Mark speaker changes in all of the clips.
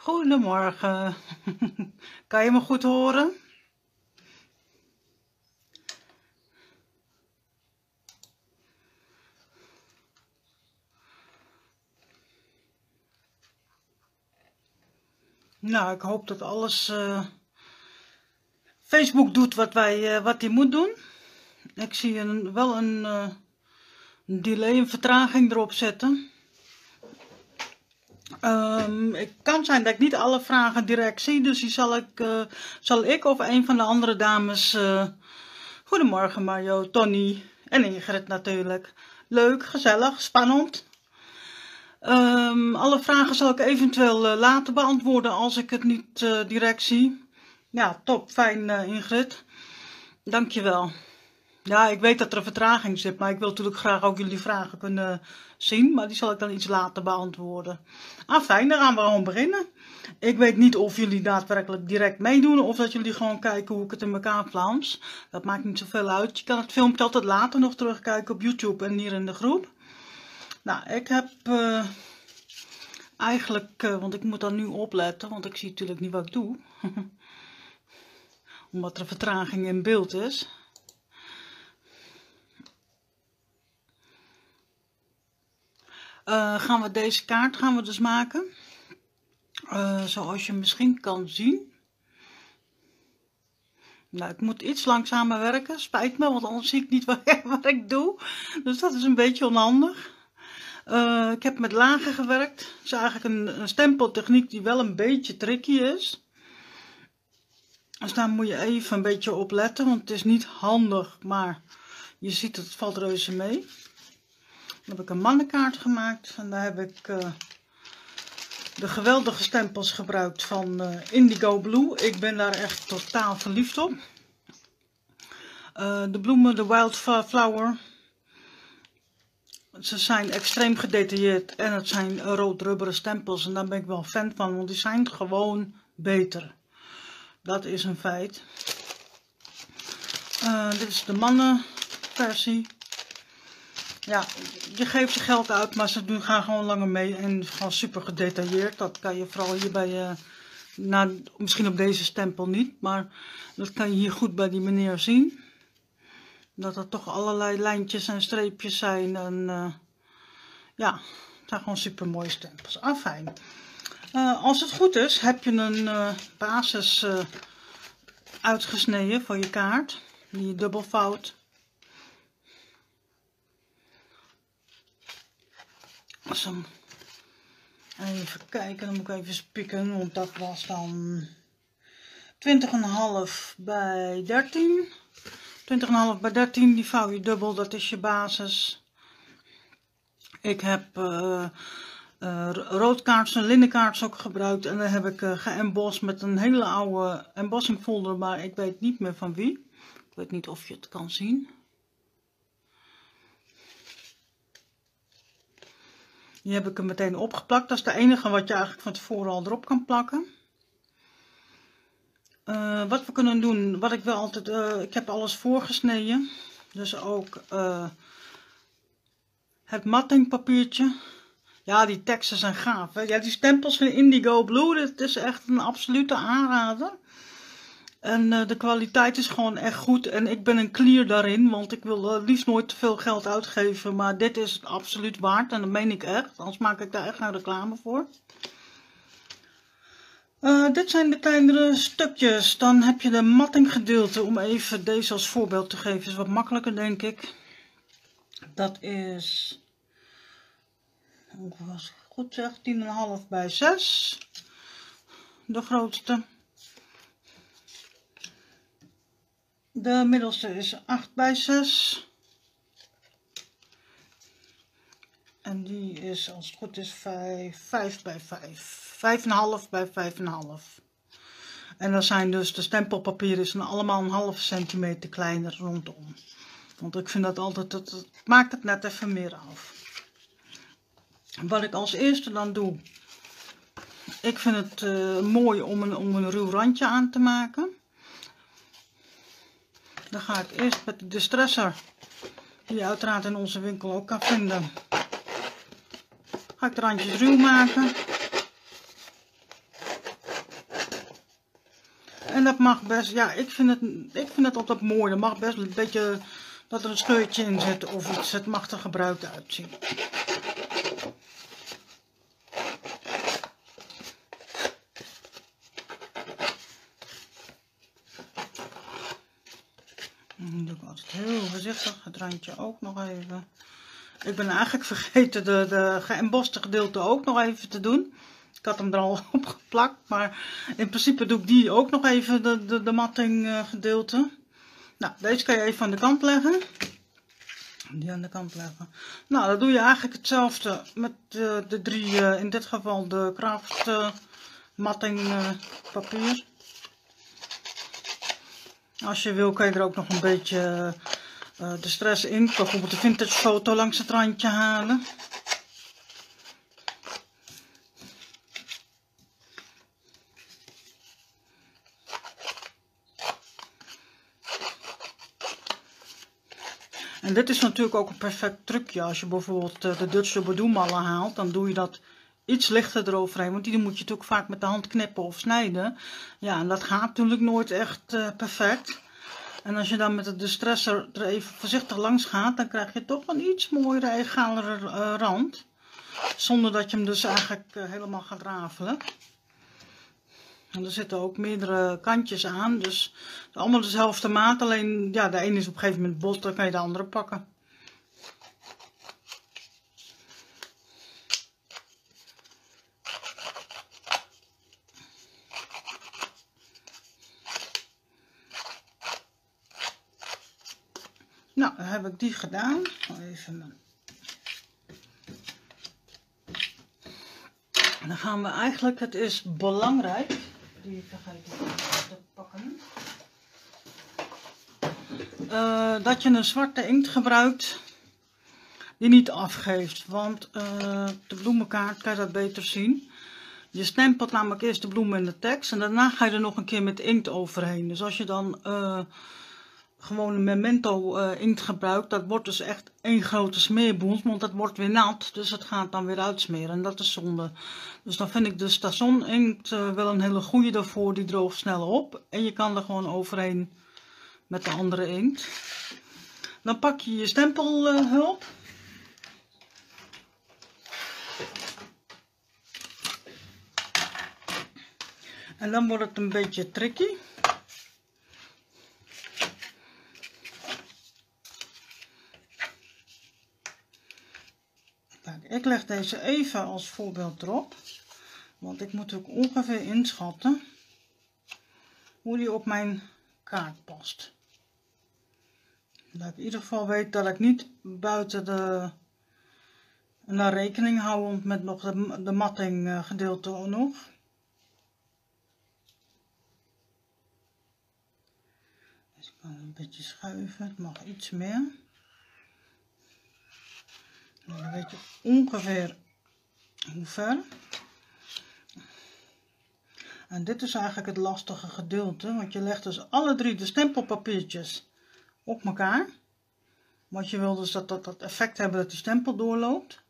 Speaker 1: Goedemorgen. Kan je me goed horen? Nou, ik hoop dat alles Facebook doet wat hij moet doen. Ik zie wel een delay, een vertraging erop zetten. Het kan zijn dat ik niet alle vragen direct zie, dus die zal ik of een van de andere dames, goedemorgen Mario, Tony en Ingrid natuurlijk. Leuk, gezellig, spannend. Alle vragen zal ik eventueel laten beantwoorden als ik het niet direct zie. Ja, top, fijn Ingrid. Dankjewel. Ja, ik weet dat er een vertraging zit, maar ik wil natuurlijk graag ook jullie vragen kunnen zien. Maar die zal ik dan iets later beantwoorden. Fijn, dan gaan we gewoon beginnen. Ik weet niet of jullie daadwerkelijk direct meedoen of dat jullie gewoon kijken hoe ik het in elkaar flans. Dat maakt niet zoveel uit. Je kan het filmpje altijd later nog terugkijken op YouTube en hier in de groep. Nou, ik heb eigenlijk, want ik moet dan nu opletten, want ik zie natuurlijk niet wat ik doe. Omdat er een vertraging in beeld is. Gaan we deze kaart dus maken. Zoals je misschien kan zien. Nou, ik moet iets langzamer werken. Spijt me, want anders zie ik niet wat ik doe. Dus dat is een beetje onhandig. Ik heb met lagen gewerkt. Het is eigenlijk een stempeltechniek die wel een beetje tricky is. Dus daar moet je even een beetje op letten, want het is niet handig, maar je ziet het valt reuze mee. Dan heb ik een mannenkaart gemaakt en daar heb ik de geweldige stempels gebruikt van Indigo Blue. Ik ben daar echt totaal verliefd op. De bloemen, de Wildflower. Ze zijn extreem gedetailleerd en het zijn rood rubberen stempels en daar ben ik wel fan van, want die zijn gewoon beter. Dat is een feit. Dit is de mannenversie. Ja, je geeft ze geld uit, maar ze gaan gewoon langer mee en gewoon super gedetailleerd. Dat kan je vooral hier bij, misschien op deze stempel niet, maar dat kan je hier goed bij die meneer zien. Dat er toch allerlei lijntjes en streepjes zijn en ja, het zijn gewoon super mooie stempels. Fijn. Als het goed is, heb je een basis uitgesneden voor je kaart, die je dubbel vouwt. Even kijken, dan moet ik even spieken, want dat was dan 20,5 bij 13. 20,5 bij 13, die vouw je dubbel, dat is je basis. Ik heb roodkaarts en linnenkaarts ook gebruikt en dan heb ik geëmbossed met een hele oude embossing folder, maar ik weet niet meer van wie. Ik weet niet of je het kan zien. Die heb ik er meteen opgeplakt. Dat is de enige wat je eigenlijk van tevoren al erop kan plakken. Wat we kunnen doen, wat ik wel altijd, ik heb alles voorgesneden. Dus ook het mattingpapiertje. Ja, die teksten zijn gaaf. Hè? Ja, die stempels van Indigo Blue, dat is echt een absolute aanrader. En de kwaliteit is gewoon echt goed. En ik ben een klier daarin, want ik wil liefst nooit te veel geld uitgeven. Maar dit is het absoluut waard en dat meen ik echt. Anders maak ik daar echt geen reclame voor. Dit zijn de kleinere stukjes. Dan heb je de mattinggedeelte. Om even deze als voorbeeld te geven. Is wat makkelijker, denk ik. Dat is, als ik goed zeg, 10,5 bij 6. De grootste. De middelste is 8 bij 6. En die is, als het goed is, 5 bij 5. 5,5 bij 5,5. En dan zijn dus de stempelpapieren zijn allemaal een halve centimeter kleiner rondom. Want ik vind dat altijd, het maakt het net even meer af. Wat ik als eerste dan doe. Ik vind het mooi om een ruw randje aan te maken. Dan ga ik eerst met de distresser, die je uiteraard in onze winkel ook kan vinden, ga ik de randjes ruw maken. En dat mag best, ja, ik vind het altijd mooi. Er mag best een beetje dat er een scheurtje in zit of iets. Het mag er gebruikt uitzien. Dan doe ik altijd heel voorzichtig het randje ook nog even. Ik ben eigenlijk vergeten de geëmboste gedeelte ook nog even te doen. Ik had hem er al op geplakt, maar in principe doe ik die ook nog even, de matting gedeelte. Nou, deze kan je even aan de kant leggen. Die aan de kant leggen. Nou, dan doe je eigenlijk hetzelfde met de drie, in dit geval de Craft matting papier. Als je wil kan je er ook nog een beetje de stress in, bijvoorbeeld de vintage foto langs het randje halen. En dit is natuurlijk ook een perfect trucje. Als je bijvoorbeeld de Dutch Doobie-Doo-mallen haalt, dan doe je dat iets lichter eroverheen. Want die moet je natuurlijk vaak met de hand knippen of snijden. Ja, en dat gaat natuurlijk nooit echt perfect. En als je dan met de distresser er even voorzichtig langs gaat, dan krijg je toch een iets mooiere, egalere rand. Zonder dat je hem dus eigenlijk helemaal gaat rafelen. En er zitten ook meerdere kantjes aan, dus allemaal dezelfde maat, alleen ja, de ene is op een gegeven moment bot, dan kan je de andere pakken. Nou, dan heb ik die gedaan. Even. Dan gaan we eigenlijk, het is belangrijk, die vergeet ik te pakken, dat je een zwarte inkt gebruikt die niet afgeeft, want de bloemenkaart kan je dat beter zien. Je stempelt namelijk eerst de bloem en de tekst en daarna ga je er nog een keer met inkt overheen. Dus als je dan gewoon een memento inkt gebruikt, dat wordt dus echt één grote smeerboel, want dat wordt weer nat, dus het gaat dan weer uitsmeren en dat is zonde. Dus dan vind ik de Station inkt wel een hele goede daarvoor, die droogt snel op en je kan er gewoon overheen met de andere inkt. Dan pak je je stempelhulp. En dan wordt het een beetje tricky. Kijk, ik leg deze even als voorbeeld erop. Want ik moet ook ongeveer inschatten hoe die op mijn kaart past. Dat ik in ieder geval weet dat ik niet buiten de naar rekening hou met nog de matting gedeelte nog. Dus ik kan een beetje schuiven, het mag iets meer. En dan weet je ongeveer hoe ver. En dit is eigenlijk het lastige gedeelte, want je legt dus alle drie de stempelpapiertjes op elkaar. Want je wil dus dat effect hebben dat die stempel doorloopt.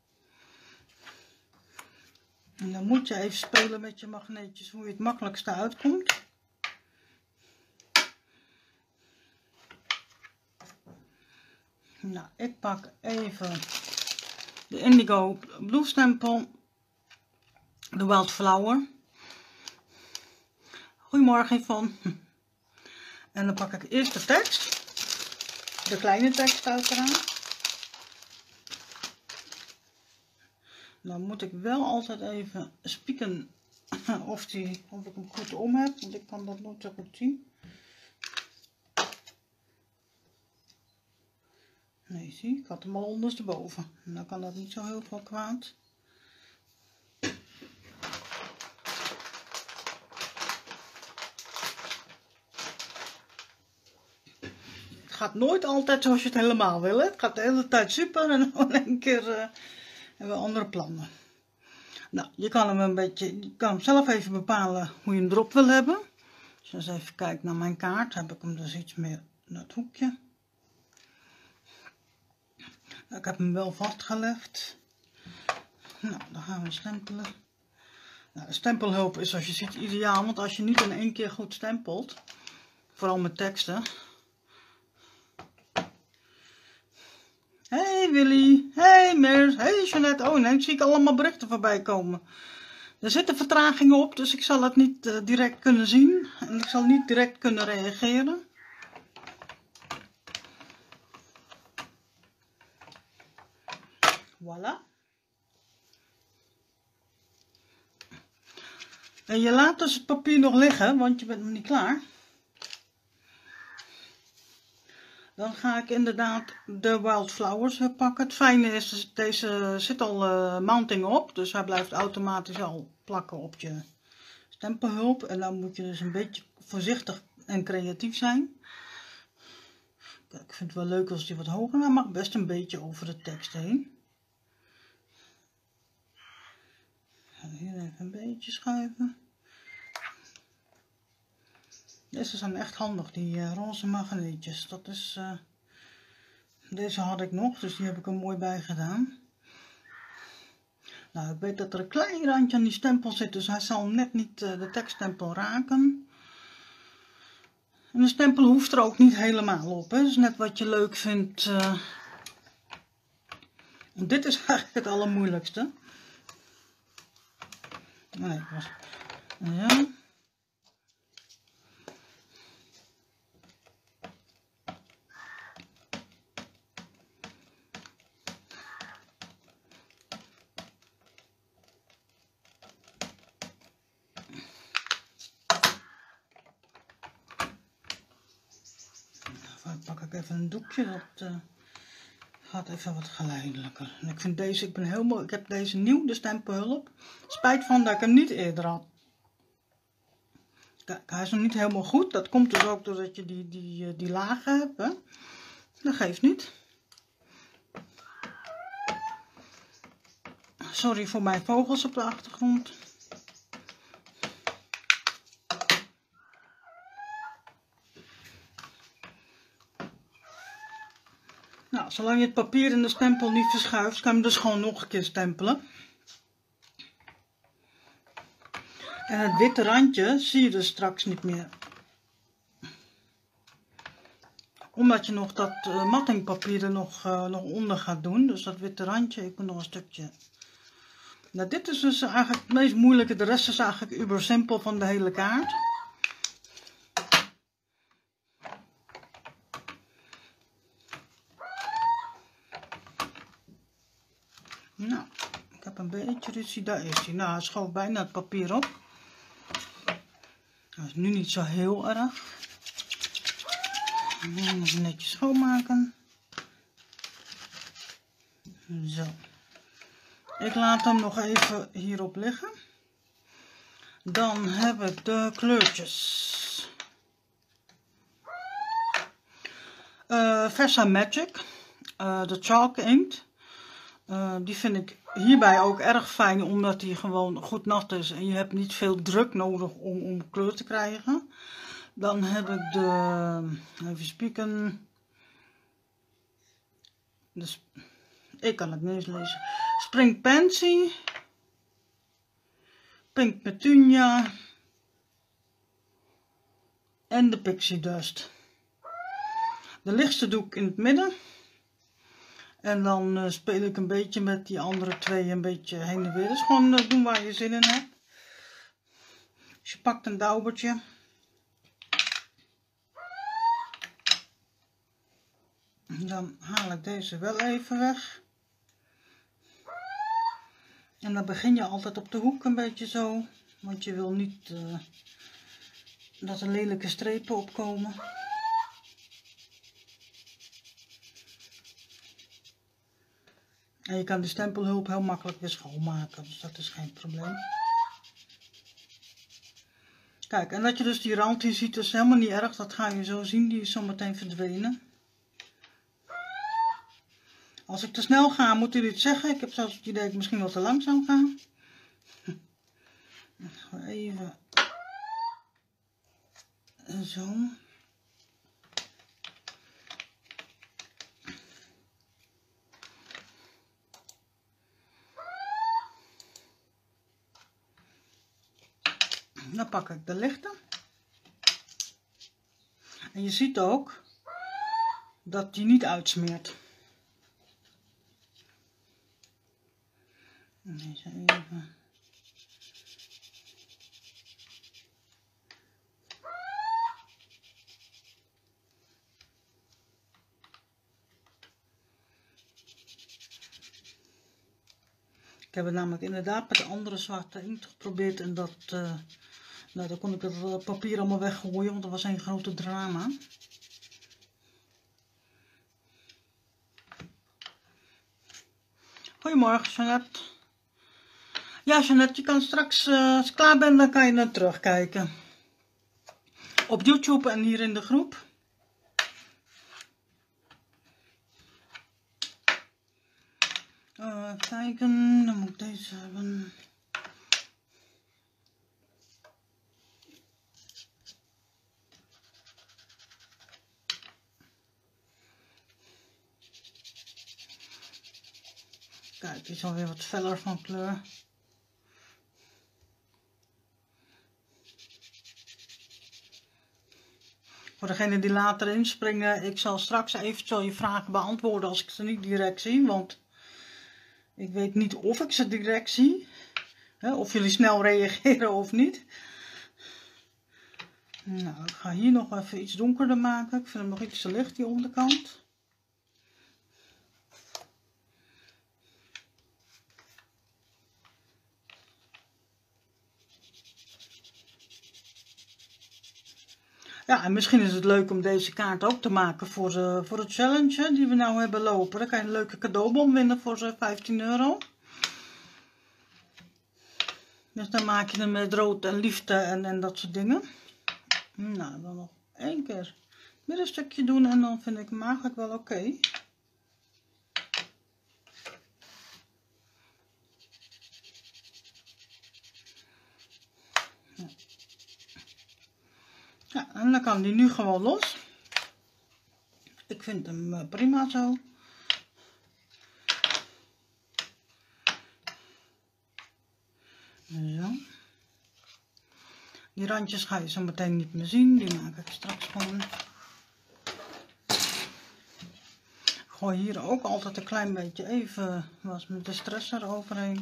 Speaker 1: En dan moet je even spelen met je magneetjes hoe je het makkelijkste uitkomt. Nou, ik pak even de Indigo Blue stempel, de Wildflower. Goedemorgen Yvonne. En dan pak ik eerst de tekst, de kleine tekst uiteraard. Dan moet ik wel altijd even spieken of ik hem goed om heb, want ik kan dat nooit zo goed zien. Nee, zie, ik had hem al ondersteboven. Dan kan dat niet zo heel veel kwaad. Het gaat nooit altijd zoals je het helemaal wil. Hè? Het gaat de hele tijd super en dan in één keer hebben we andere plannen. Nou, je kan hem zelf even bepalen hoe je hem erop wil hebben. Als je eens even kijkt naar mijn kaart, heb ik hem dus iets meer naar het hoekje. Ik heb hem wel vastgelegd. Nou, dan gaan we stempelen. Nou, de stempelhulp is zoals je ziet ideaal, want als je niet in één keer goed stempelt, vooral met teksten. Hey Willy, hey Meers, hey Jeanette. Oh nee, zie ik allemaal berichten voorbij komen. Er zitten vertragingen op, dus ik zal het niet direct kunnen zien. En ik zal niet direct kunnen reageren. Voilà. En je laat dus het papier nog liggen, want je bent nog niet klaar. Dan ga ik inderdaad de Wildflowers pakken. Het fijne is, dus deze zit al mounting op, dus hij blijft automatisch al plakken op je stempelhulp. En dan moet je dus een beetje voorzichtig en creatief zijn. Kijk, ik vind het wel leuk als die wat hoger, maar mag best een beetje over de tekst heen. Hier even een beetje schuiven. Deze zijn echt handig, die roze magneetjes. Dat is, deze had ik nog, dus die heb ik er mooi bij gedaan. Nou, ik weet dat er een klein randje aan die stempel zit, dus hij zal net niet de tekststempel raken. En de stempel hoeft er ook niet helemaal op, hè. Dat is net wat je leuk vindt. Dit is eigenlijk het allermoeilijkste. Nee, ja. Pak ik even een doekje, dat gaat even wat geleidelijker. En ik vind deze, ik heb deze nieuw, de stempelhulp. Spijt van dat ik hem niet eerder had. Kijk, hij is nog niet helemaal goed. Dat komt dus ook doordat je die lagen hebt. Hè? Dat geeft niet. Sorry voor mijn vogels op de achtergrond. Nou, zolang je het papier en de stempel niet verschuift, kan je hem dus gewoon nog een keer stempelen. En het witte randje zie je dus straks niet meer. Omdat je nog dat mattingpapier er nog onder gaat doen. Dus dat witte randje, ik moet nog een stukje. Nou, dit is dus eigenlijk het meest moeilijke. De rest is eigenlijk uber simpel van de hele kaart. Nou, ik heb een beetje ruzie. Daar is hij. Nou, hij schoof bijna het papier op. Dat is nu niet zo heel erg. Even netjes schoonmaken. Zo. Ik laat hem nog even hierop liggen. Dan heb ik de kleurtjes. Versa Magic. De Chalk Inkt. Die vind ik hierbij ook erg fijn, omdat die gewoon goed nat is. En je hebt niet veel druk nodig om kleur te krijgen. Dan heb ik even spieken. Dus, ik kan het niet eens lezen. Spring Pansy. Pink Petunia. En de Pixie Dust. De lichtste doe ik in het midden. En dan speel ik een beetje met die andere twee een beetje heen en weer. Dus gewoon doen waar je zin in hebt. Dus je pakt een daubertje. Dan haal ik deze wel even weg. En dan begin je altijd op de hoek een beetje zo. Want je wil niet dat er lelijke strepen opkomen. En je kan de stempelhulp heel makkelijk weer schoonmaken. Dus dat is geen probleem. Kijk, en dat je dus die rand hier ziet, is helemaal niet erg. Dat ga je zo zien. Die is zo meteen verdwenen. Als ik te snel ga, moeten jullie het zeggen. Ik heb zelfs het idee dat ik misschien wel te langzaam ga. Even zo. Dan pak ik de lichte. En je ziet ook dat die niet uitsmeert. Deze even. Ik heb het namelijk inderdaad met de andere zwarte inkt geprobeerd en dat, nou, dan kon ik het papier allemaal weggooien, want dat was een grote drama. Goedemorgen Jeannette. Ja Jeannette, je kan straks, als ik klaar ben, dan kan je naar terugkijken. Op YouTube en hier in de groep. Kijken, dan moet ik deze hebben. Kijk, die is alweer wat feller van kleur. Voor degenen die later inspringen, ik zal straks eventueel je vragen beantwoorden als ik ze niet direct zie, want ik weet niet of ik ze direct zie, hè, of jullie snel reageren of niet. Nou, ik ga hier nog even iets donkerder maken. Ik vind hem nog iets te licht, die onderkant. Ja, en misschien is het leuk om deze kaart ook te maken voor de challenge die we nou hebben lopen. Dan kan je een leuke cadeaubon winnen voor zo'n 15 €. Dus dan maak je hem met rood en liefde en dat soort dingen. Nou, dan nog één keer het middenstukje doen en dan vind ik hem eigenlijk wel oké. Ja, en dan kan die nu gewoon los. Ik vind hem prima zo. Zo. Die randjes ga je zo meteen niet meer zien. Die maak ik straks gewoon. Ik gooi hier ook altijd een klein beetje even was met de stresser overheen.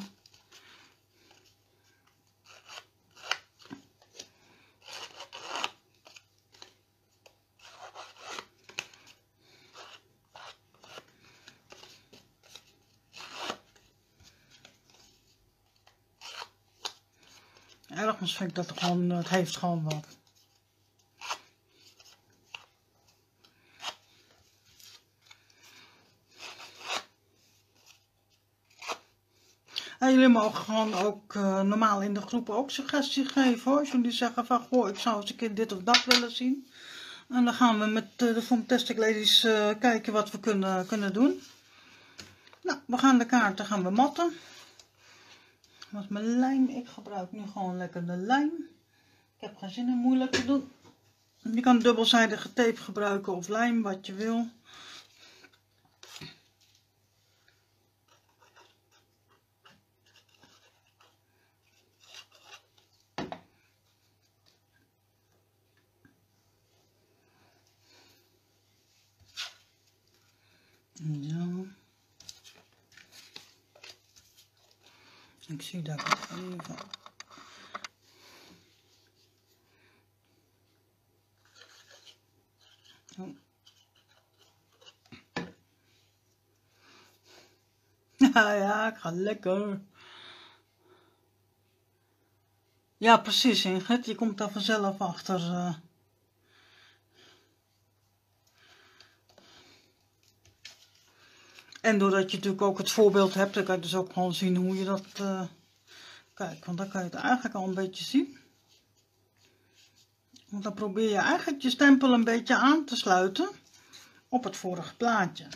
Speaker 1: Ergens vind ik dat gewoon, het heeft gewoon wat. En jullie mogen gewoon ook normaal in de groep ook suggesties geven hoor. Als jullie zeggen van goh, ik zou eens een keer dit of dat willen zien. En dan gaan we met de Fantastic Ladies kijken wat we kunnen doen. Nou, we gaan de kaarten gaan we matten. Wat mijn lijm, ik gebruik nu gewoon lekker de lijm. Ik heb geen zin in moeilijk te doen. Je kan dubbelzijdige tape gebruiken of lijm, wat je wil. Zo. Ik zie dat ik het even... Oh. Ja, ik ga lekker. Ja, precies Ingrid, je komt daar vanzelf achter. En doordat je natuurlijk ook het voorbeeld hebt, dan kan je dus ook gewoon zien hoe je dat... Kijk, want dan kan je het eigenlijk al een beetje zien. Want dan probeer je eigenlijk je stempel een beetje aan te sluiten op het vorige plaatje.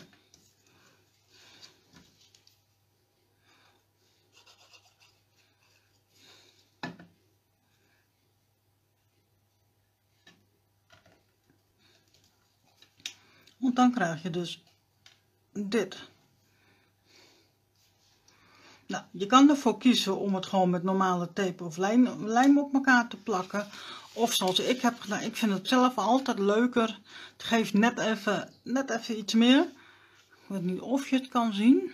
Speaker 1: Want dan krijg je dus dit. Nou, je kan ervoor kiezen om het gewoon met normale tape of lijm op elkaar te plakken. Of zoals ik heb gedaan, ik vind het zelf altijd leuker. Het geeft net even iets meer. Ik weet niet of je het kan zien.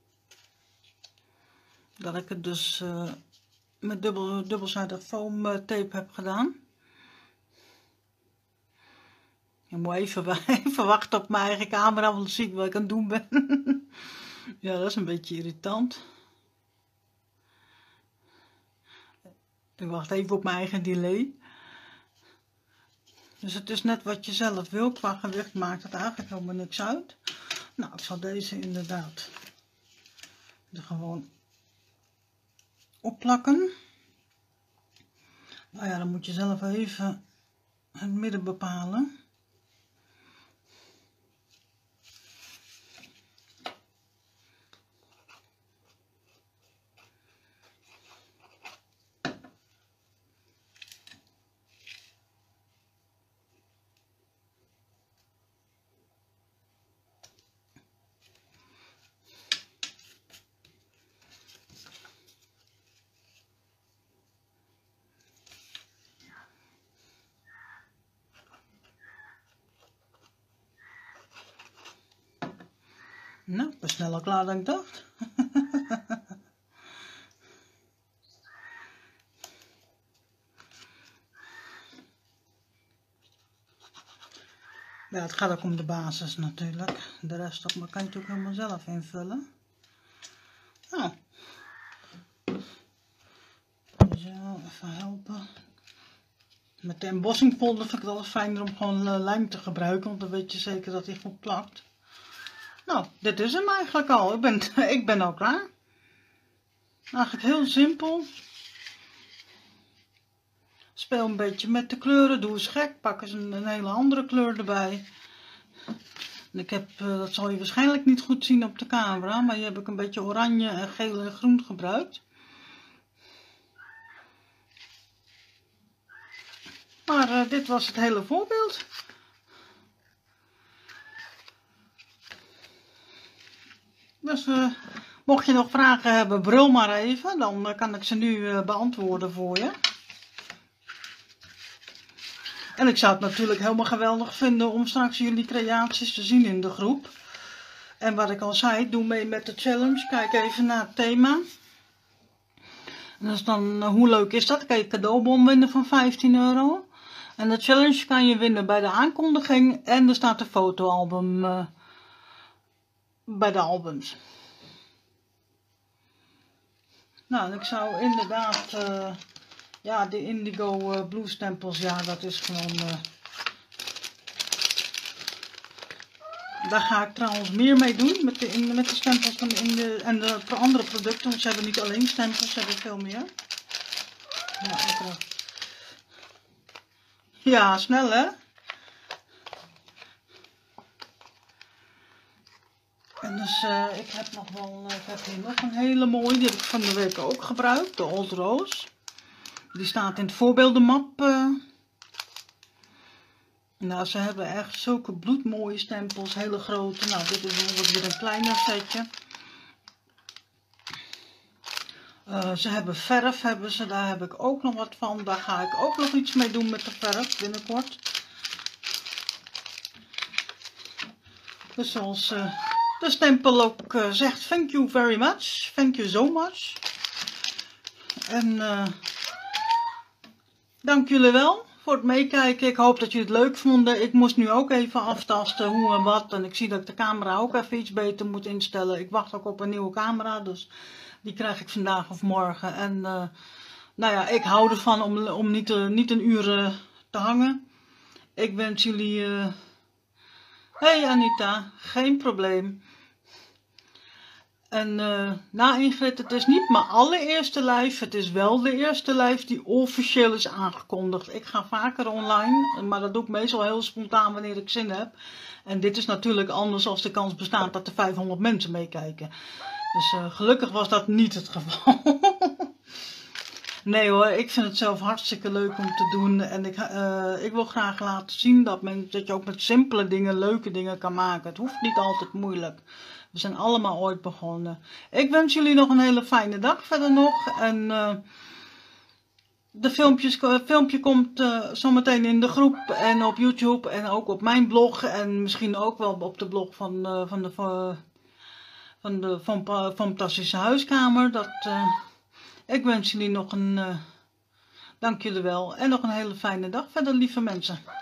Speaker 1: Dat ik het dus met dubbelzijdig foam tape heb gedaan. Je moet even wachten op mijn eigen camera, want dan zie ik wat ik aan het doen ben. Ja, dat is een beetje irritant. Ik wacht even op mijn eigen delay. Dus het is net wat je zelf wil. Qua gewicht maakt het eigenlijk helemaal niks uit. Nou, ik zal deze inderdaad er gewoon opplakken. Nou ja, dan moet je zelf even het midden bepalen. Nou, ik ben sneller klaar dan ik dacht. Ja, het gaat ook om de basis natuurlijk. De rest kan je natuurlijk helemaal zelf invullen. Nou. Zo, even helpen. Met de embossingfolder vind ik het altijd fijner om gewoon lijm te gebruiken. Want dan weet je zeker dat hij goed plakt. Nou, dit is hem eigenlijk al. Ik ben al klaar. Eigenlijk heel simpel. Speel een beetje met de kleuren. Doe eens gek. Pak eens een hele andere kleur erbij. En ik heb, dat zal je waarschijnlijk niet goed zien op de camera. Maar hier heb ik een beetje oranje en geel en groen gebruikt. Maar dit was het hele voorbeeld. Dus mocht je nog vragen hebben, brul maar even. Dan kan ik ze nu beantwoorden voor je. En ik zou het natuurlijk helemaal geweldig vinden om straks jullie creaties te zien in de groep. En wat ik al zei, doe mee met de challenge. Kijk even naar het thema. En dus dan, hoe leuk is dat? Kan je een cadeaubon winnen van 15 euro. En de challenge kan je winnen bij de aankondiging. En er staat een fotoalbum bij de albums. Nou, ik zou inderdaad, ja, de Indigo Blue stempels, ja, dat is gewoon, daar ga ik trouwens meer mee doen, met de stempels van en de andere producten, want ze hebben niet alleen stempels, ze hebben veel meer. Ja, snel hè? En dus ik heb nog wel, ik heb hier nog een hele mooie, die heb ik van de week ook gebruikt, de Old Rose. Die staat in het voorbeeldenmap. Nou, ze hebben echt zulke bloedmooie stempels, hele grote. Nou, dit is bijvoorbeeld weer een kleiner setje. Ze hebben verf, daar heb ik ook nog wat van. Daar ga ik ook nog iets mee doen met de verf binnenkort. Dus zoals de stempel ook zegt, thank you very much, thank you so much. En dank jullie wel voor het meekijken. Ik hoop dat jullie het leuk vonden. Ik moest nu ook even aftasten hoe en wat. En ik zie dat ik de camera ook even iets beter moet instellen. Ik wacht ook op een nieuwe camera, dus die krijg ik vandaag of morgen. En nou ja, ik hou ervan om niet een uur te hangen. Ik wens jullie... Hey Anita, geen probleem. En Ingrid, het is niet mijn allereerste live. Het is wel de eerste live die officieel is aangekondigd. Ik ga vaker online, maar dat doe ik meestal heel spontaan wanneer ik zin heb. En dit is natuurlijk anders als de kans bestaat dat er 500 mensen meekijken. Dus gelukkig was dat niet het geval. Nee hoor, ik vind het zelf hartstikke leuk om te doen. En ik wil graag laten zien dat je ook met simpele dingen leuke dingen kan maken. Het hoeft niet altijd moeilijk. We zijn allemaal ooit begonnen. Ik wens jullie nog een hele fijne dag verder nog. En filmpje komt zometeen in de groep en op YouTube en ook op mijn blog. En misschien ook wel op de blog van de Fantastische Huiskamer. Ik wens jullie nog dank jullie wel en nog een hele fijne dag verder, lieve mensen.